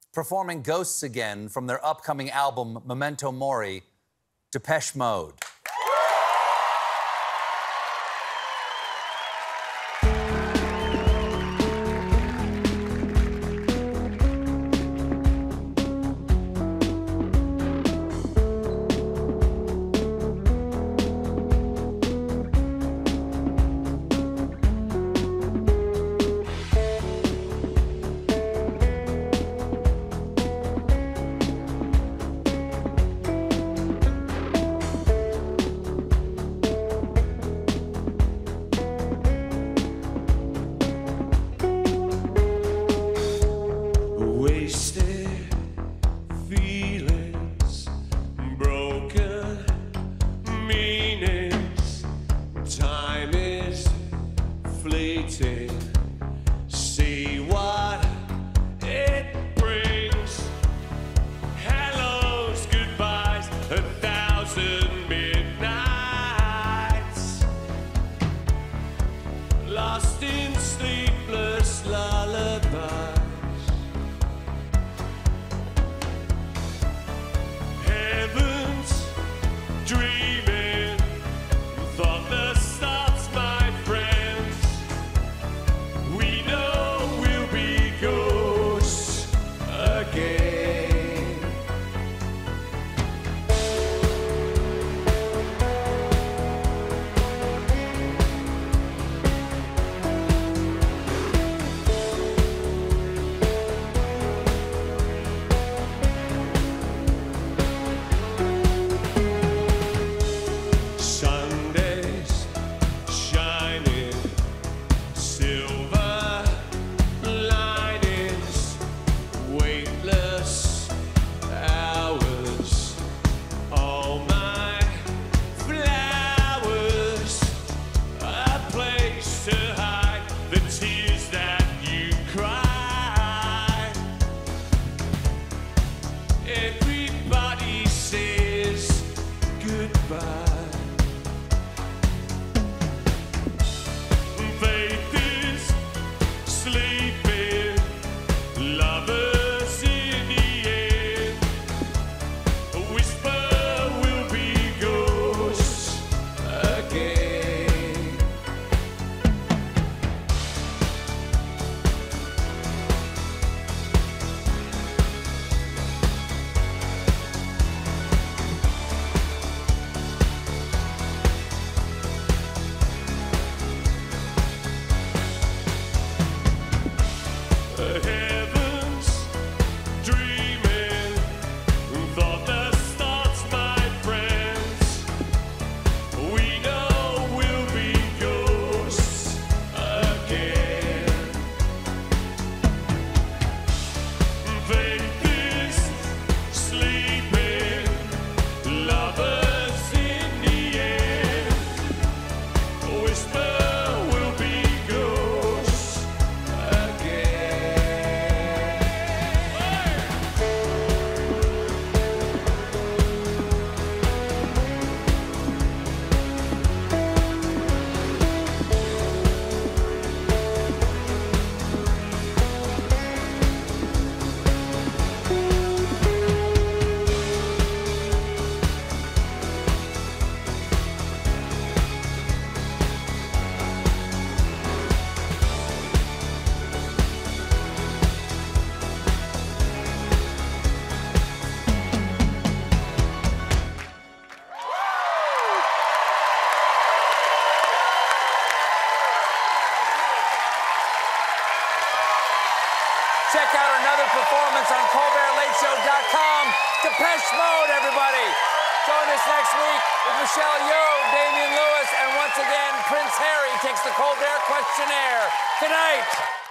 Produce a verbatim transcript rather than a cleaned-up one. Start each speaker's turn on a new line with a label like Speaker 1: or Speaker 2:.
Speaker 1: performing Ghosts again from their upcoming album, Memento Mori, Depeche Mode.
Speaker 2: Wasted feelings, broken meanings. Time is fleeting. See what it brings. Hellos, goodbyes, a thousand midnights. Lost in sleepless lullabies. Dreaming, thoughtless thoughts, my friends. We know we'll be ghosts again. Everybody says goodbye. Faith is sleeping, lovers in the end. A whisper will be ghosts again. Heavens dreaming, thoughtless thoughts, my friends. We know we'll be ghosts again. Faith is sleeping, lovers in the end. A whisper will be ghosts again.
Speaker 1: Check out another performance on Colbert Late Show dot com. Depeche Mode, everybody. Join us next week with Michelle Yeoh, Damian Lewis, and once again, Prince Harry takes the Colbert questionnaire. Good night.